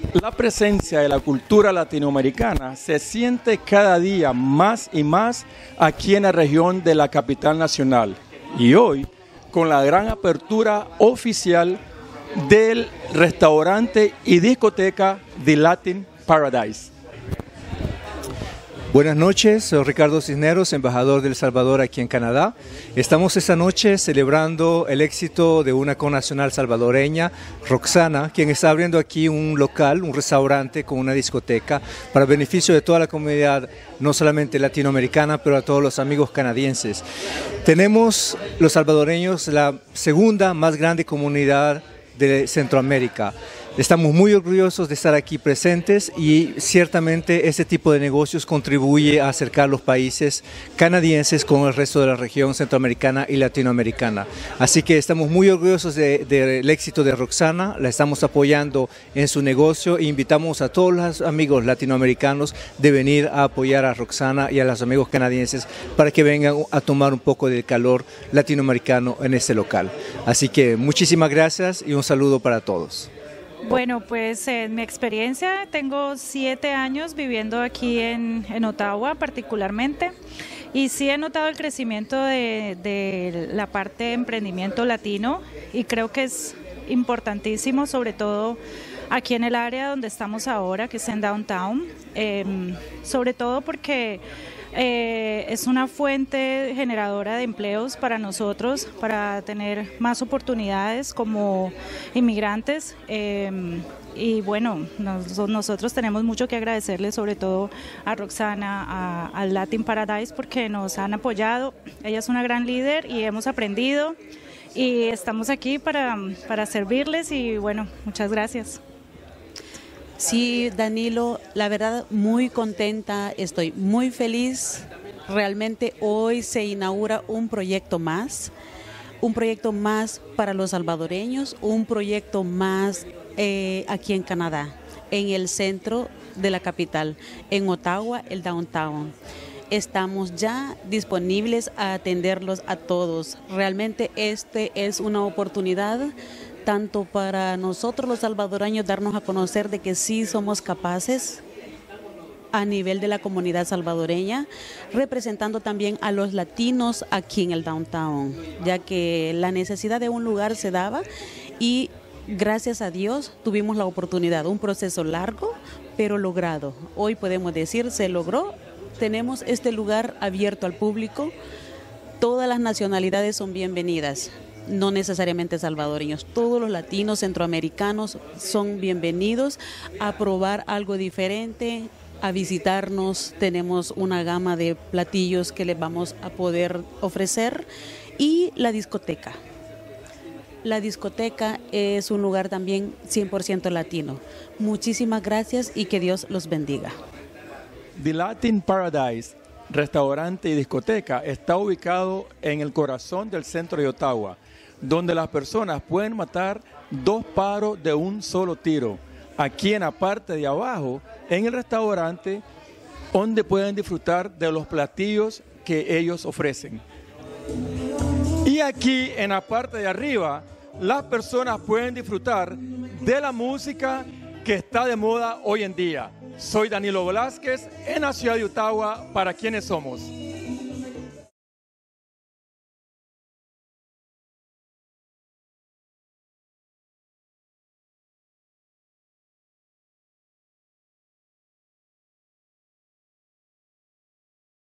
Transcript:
La presencia de la cultura latinoamericana se siente cada día más y más aquí en la región de la capital nacional. Y hoy, con la gran apertura oficial del restaurante y discoteca The Latin Paradise. Buenas noches, soy Ricardo Cisneros, embajador de El Salvador aquí en Canadá. Estamos esta noche celebrando el éxito de una connacional salvadoreña, Roxana, quien está abriendo aquí un local, un restaurante con una discoteca para beneficio de toda la comunidad, no solamente latinoamericana, pero a todos los amigos canadienses. Tenemos los salvadoreños la segunda más grande comunidad de Centroamérica. Estamos muy orgullosos de estar aquí presentes y ciertamente este tipo de negocios contribuye a acercar los países canadienses con el resto de la región centroamericana y latinoamericana. Así que estamos muy orgullosos del éxito de Roxana, la estamos apoyando en su negocio e invitamos a todos los amigos latinoamericanos de venir a apoyar a Roxana y a los amigos canadienses para que vengan a tomar un poco del calor latinoamericano en este local. Así que muchísimas gracias y un saludo para todos. Bueno, pues en mi experiencia tengo 7 años viviendo aquí en Ottawa particularmente y sí he notado el crecimiento de la parte de emprendimiento latino y creo que es importantísimo, sobre todo aquí en el área donde estamos ahora, que es en Downtown, sobre todo porque es una fuente generadora de empleos para nosotros, para tener más oportunidades como inmigrantes. Y bueno, nosotros tenemos mucho que agradecerle, sobre todo a Roxana, al Latin Paradise, porque nos han apoyado. Ella es una gran líder y hemos aprendido y estamos aquí para servirles y bueno, muchas gracias. Sí, Danilo, la verdad muy contenta, estoy muy feliz. Realmente hoy se inaugura un proyecto más para los salvadoreños, un proyecto más aquí en Canadá, en el centro de la capital, en Ottawa, el Downtown. Estamos ya disponibles a atenderlos a todos. Realmente este es una oportunidad tanto para nosotros los salvadoreños darnos a conocer de que sí somos capaces a nivel de la comunidad salvadoreña, representando también a los latinos aquí en el Downtown, ya que la necesidad de un lugar se daba y gracias a Dios tuvimos la oportunidad, un proceso largo pero logrado. Hoy podemos decir se logró, tenemos este lugar abierto al público, todas las nacionalidades son bienvenidas. No necesariamente salvadoreños, todos los latinos, centroamericanos son bienvenidos a probar algo diferente, a visitarnos. Tenemos una gama de platillos que les vamos a poder ofrecer y la discoteca. La discoteca es un lugar también 100% latino. Muchísimas gracias y que Dios los bendiga. The Latin Paradise, restaurante y discoteca, está ubicado en el corazón del centro de Ottawa, donde las personas pueden matar 2 pájaros de un solo tiro. Aquí en la parte de abajo, en el restaurante, donde pueden disfrutar de los platillos que ellos ofrecen. Y aquí en la parte de arriba, las personas pueden disfrutar de la música que está de moda hoy en día. Soy Danilo Velázquez en la ciudad de Ottawa, para quienes somos.